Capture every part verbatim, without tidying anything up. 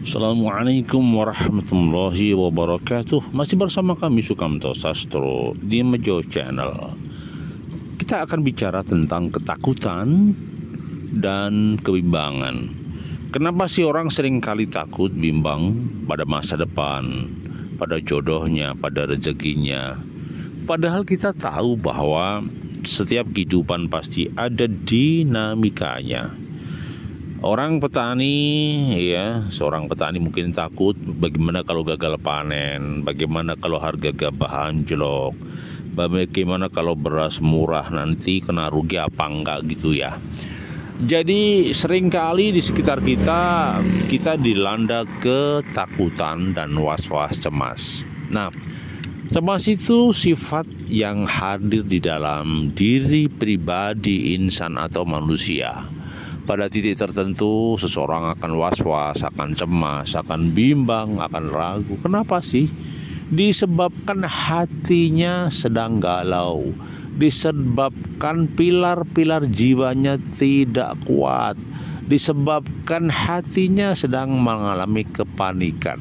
Assalamualaikum warahmatullahi wabarakatuh. Masih bersama kami Sukamto Sastro di Mejo Channel. Kita akan bicara tentang ketakutan dan kebimbangan. Kenapa sih orang sering kali takut, bimbang pada masa depan, pada jodohnya, pada rezekinya? Padahal kita tahu bahwa setiap kehidupan pasti ada dinamikanya. Orang petani, ya, seorang petani mungkin takut bagaimana kalau gagal panen, bagaimana kalau harga gabah anjlok, bagaimana kalau beras murah nanti kena rugi apa enggak gitu ya. Jadi seringkali di sekitar kita, kita dilanda ketakutan dan was-was cemas. Nah, cemas itu sifat yang hadir di dalam diri pribadi insan atau manusia. Pada titik tertentu seseorang akan was-was, akan cemas, akan bimbang, akan ragu. Kenapa sih? Disebabkan hatinya sedang galau, disebabkan pilar-pilar jiwanya tidak kuat, disebabkan hatinya sedang mengalami kepanikan.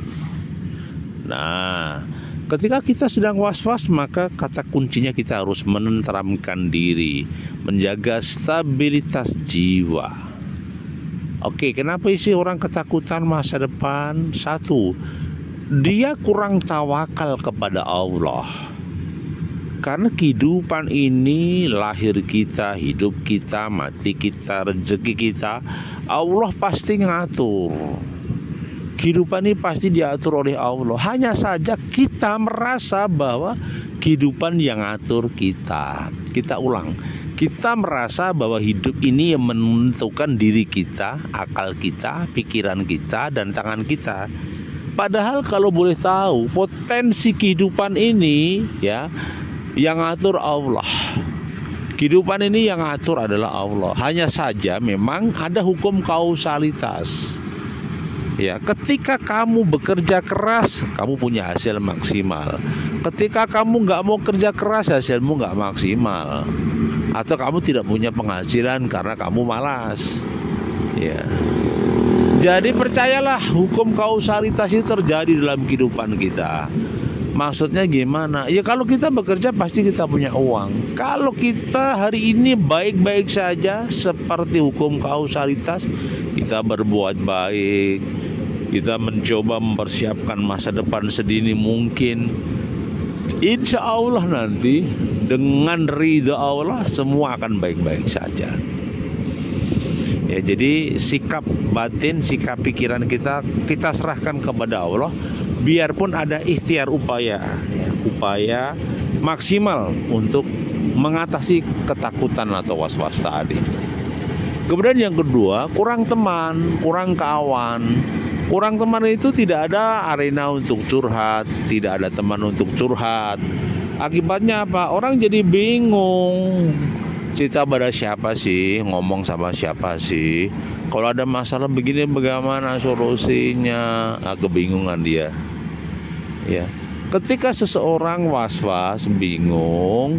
Nah, ketika kita sedang was-was, maka kata kuncinya kita harus menenteramkan diri, menjaga stabilitas jiwa. Oke, kenapa sih orang ketakutan masa depan? Satu, dia kurang tawakal kepada Allah. Karena kehidupan ini, lahir kita, hidup kita, mati kita, rezeki kita, Allah pasti ngatur. Kehidupan ini pasti diatur oleh Allah. Hanya saja kita merasa bahwa kehidupan yang ngatur kita. Kita ulang, kita merasa bahwa hidup ini yang menentukan diri kita, akal kita, pikiran kita, dan tangan kita. Padahal kalau boleh tahu, potensi kehidupan ini ya yang ngatur Allah. Kehidupan ini yang ngatur adalah Allah. Hanya saja memang ada hukum kausalitas. Ya, ketika kamu bekerja keras, kamu punya hasil maksimal. Ketika kamu nggak mau kerja keras, hasilmu nggak maksimal. Atau kamu tidak punya penghasilan karena kamu malas. Ya. Jadi percayalah, hukum kausalitas itu terjadi dalam kehidupan kita. Maksudnya gimana? Ya kalau kita bekerja pasti kita punya uang. Kalau kita hari ini baik-baik saja seperti hukum kausalitas, kita berbuat baik, kita mencoba mempersiapkan masa depan sedini mungkin, insya Allah nanti dengan ridha Allah semua akan baik-baik saja. Ya, jadi sikap batin, sikap pikiran kita kita serahkan kepada Allah. Biarpun ada ikhtiar upaya, ya, upaya maksimal untuk mengatasi ketakutan atau was-was tadi. Kemudian yang kedua, kurang teman, kurang kawan. Kurang teman itu tidak ada arena untuk curhat, tidak ada teman untuk curhat. Akibatnya apa? Orang jadi bingung. Cerita pada siapa sih? Ngomong sama siapa sih? Kalau ada masalah begini bagaimana solusinya? Ah, kebingungan dia. Ya. Ketika seseorang was-was, bingung,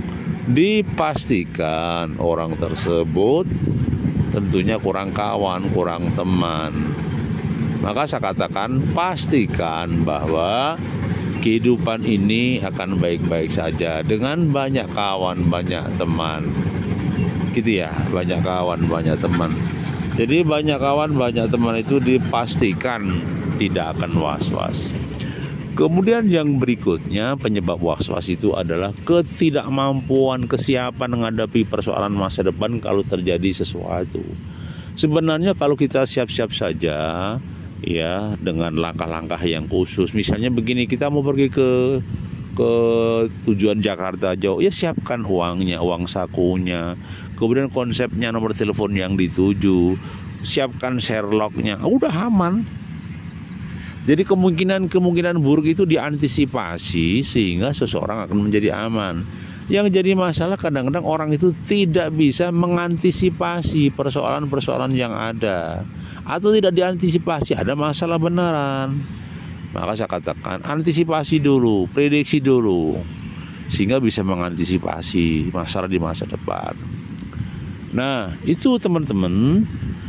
dipastikan orang tersebut tentunya kurang kawan, kurang teman. Maka saya katakan, pastikan bahwa kehidupan ini akan baik-baik saja dengan banyak kawan, banyak teman. Gitu ya, banyak kawan, banyak teman. Jadi banyak kawan, banyak teman itu dipastikan tidak akan was-was. Kemudian yang berikutnya, penyebab was-was itu adalah ketidakmampuan, kesiapan menghadapi persoalan masa depan kalau terjadi sesuatu. Sebenarnya kalau kita siap-siap saja, ya, dengan langkah-langkah yang khusus. Misalnya begini, kita mau pergi ke ke tujuan Jakarta jauh, ya siapkan uangnya, uang sakunya. Kemudian konsepnya, nomor telepon yang dituju, siapkan Sherlocknya, udah aman. Jadi kemungkinan-kemungkinan buruk itu diantisipasi sehingga seseorang akan menjadi aman. Yang jadi masalah kadang-kadang orang itu tidak bisa mengantisipasi persoalan-persoalan yang ada, atau tidak diantisipasi, ada masalah beneran. Maka saya katakan antisipasi dulu, prediksi dulu, sehingga bisa mengantisipasi masalah di masa depan. Nah, itu teman-teman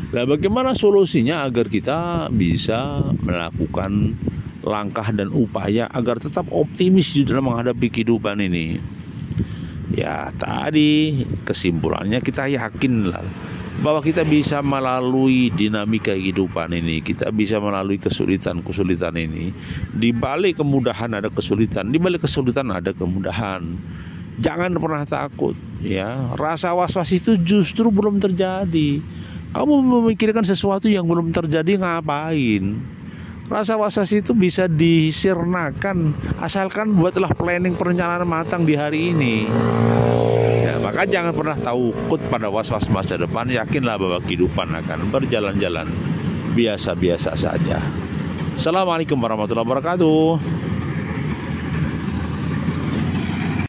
Nah, bagaimana solusinya agar kita bisa melakukan langkah dan upaya agar tetap optimis di dalam menghadapi kehidupan ini? Ya, tadi kesimpulannya kita yakin lah bahwa kita bisa melalui dinamika kehidupan ini, kita bisa melalui kesulitan-kesulitan ini. Di balik kemudahan ada kesulitan, di balik kesulitan ada kemudahan. Jangan pernah takut, ya. Rasa was-was itu justru belum terjadi. Kamu memikirkan sesuatu yang belum terjadi, ngapain? Rasa was-was itu bisa disirnakan asalkan buatlah planning perencanaan matang di hari ini. Ya, maka jangan pernah takut pada was-was masa depan. Yakinlah bahwa kehidupan akan berjalan-jalan biasa-biasa saja. Assalamualaikum warahmatullahi wabarakatuh.